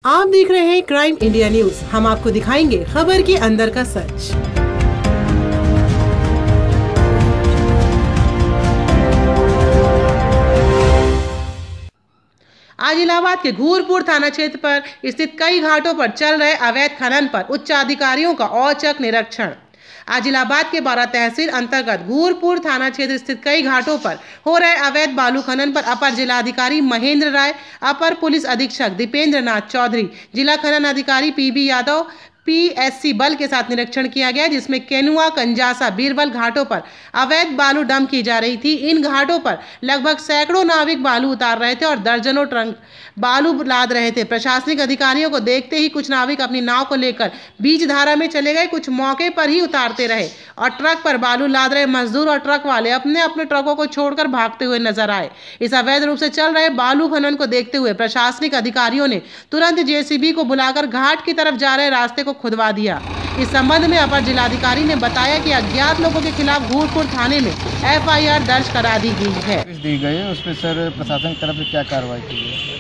आप देख रहे हैं क्राइम इंडिया न्यूज। हम आपको दिखाएंगे खबर के अंदर का सच। आज इलाहाबाद के घूरपुर थाना क्षेत्र पर स्थित कई घाटों पर चल रहे अवैध खनन पर उच्च अधिकारियों का औचक निरीक्षण। आज इलाहाबाद के 12 तहसील अंतर्गत घूरपुर थाना क्षेत्र स्थित कई घाटों पर हो रहे अवैध बालू खनन पर अपर जिलाधिकारी महेंद्र राय, अपर पुलिस अधीक्षक दीपेंद्र नाथ चौधरी, जिला खनन अधिकारी पीबी यादव, पीएससी बल के साथ निरीक्षण किया गया, जिसमें केनुआ, कंजासा, बीरबल घाटों पर अवैध बालू डंप की जा रही थी। इन घाटों पर लगभग सैकड़ों नाविक बालू उतार रहे थे और दर्जनों ट्रक बालू लाद रहे थे। प्रशासनिक अधिकारियों को देखते ही कुछ नाविक अपनी नाव को लेकर बीच धारा में चले गए। कुछ मौके पर ही उतारते रहे और ट्रक पर बालू लाद रहे मजदूर और ट्रक वाले अपने अपने ट्रकों को छोड़कर भागते हुए नजर आए। इस अवैध रूप से चल रहे बालू खनन को देखते हुए प्रशासनिक अधिकारियों ने तुरंत जेसीबी को बुलाकर घाट की तरफ जा रहे रास्ते को खुदवा दिया। इस संबंध में अपर जिलाधिकारी ने बताया कि अज्ञात लोगों के खिलाफ घूरपुर थाने में एफआईआर दर्ज करा दी गई है। दी गई है, उस पर सर प्रशासन की तरफ से क्या कार्रवाई की है?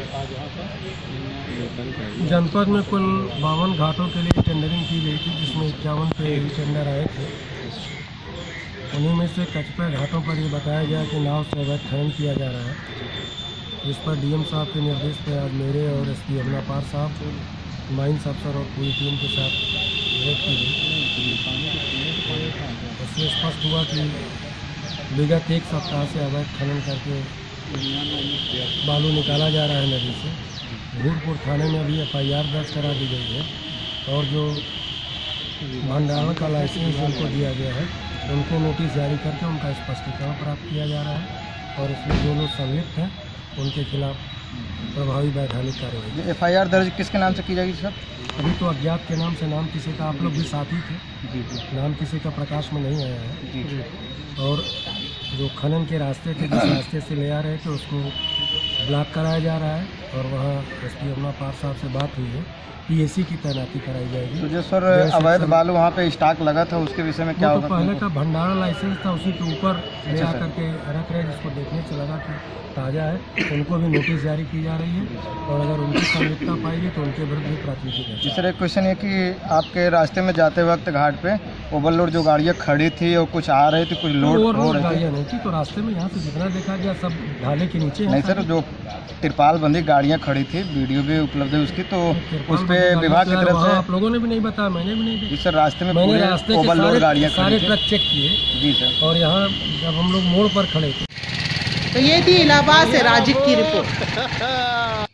जनपद में कुल 52 घाटों के लिए टेंडरिंग की गई थी, जिसमें 51 पे टेंडर आए थे। उन्हीं में से कचपे घाटों पर ये बताया गया कि नाव से अवैध खनन किया जा रहा है, जिस पर डीएम साहब के निर्देश पर आज मेरे और एसपी अमनापार साहब, माइंस अफसर और पूरी टीम के साथ रेड की गई। उससे स्पष्ट हुआ कि विगत एक सप्ताह से अवैध खनन करके बालू निकाला जा रहा है नदी से। घूरपुर थाने में अभी एफआईआर दर्ज करा दी गई है और जो भंडारण का लाइसेंस उनको दिया गया है, उनको नोटिस जारी करके उनका स्पष्टीकरण प्राप्त किया जा रहा है और इसमें जो लोग संलिप्त हैं उनके खिलाफ प्रभावी वैधानिक कार्रवाई। एफआईआर दर्ज किसके नाम से की जाएगी सर? अभी तो अज्ञात के नाम से, नाम किसी का, आप लोग भी साथी थे जी, नाम किसी का प्रकाश में नहीं आया है जी। और जो खनन के रास्ते थे, जिस रास्ते से ले आ रहे थे, उसको ब्लॉक कराया जा रहा है और वहाँ एसपी अमनापार साहब से बात हुई है, पीएससी की तैनाती कराई जाएगी। तो जो सर अवैध बालू वहाँ पे स्टॉक लगा था, उसके विषय में क्या होगा? तो पहले का भंडारण लाइसेंस था, उसी के ऊपर ले आकर के रख रहे, जिसको देखने से लगा कि ताज़ा है, उनको भी नोटिस जारी की जा रही है और अगर उनकी संलिप्तता पाएगी तो उनके विरुद्ध भी प्राथमिकी दर्ज। जी सर, एक क्वेश्चन है कि आपके रास्ते में जाते वक्त घाट पे ओवरलोड जो गाड़ियाँ खड़ी थी और कुछ आ रही थी, कुछ लोड हो रही गाड़ियाँ नहीं थी, तो रास्ते में यहाँ से जितना देखा गया सब ढाले के नीचे नहीं सर, जो तिरपाल बंदी गाड़ियाँ खड़ी थी, वीडियो भी उपलब्ध है उसकी, तो उस पर विभाग की तरफ से आप लोगों ने भी नहीं बताया, मैंने भी नहीं देखा। सर रास्ते में मैंने रास्ते ओवरलोड गाड़ियाँ सारे ट्रक चेक किए जी सर, और यहाँ जब हम लोग मोड़ पर खड़े थे। तो ये थी इलाहाबाद से राजीव की रिपोर्ट।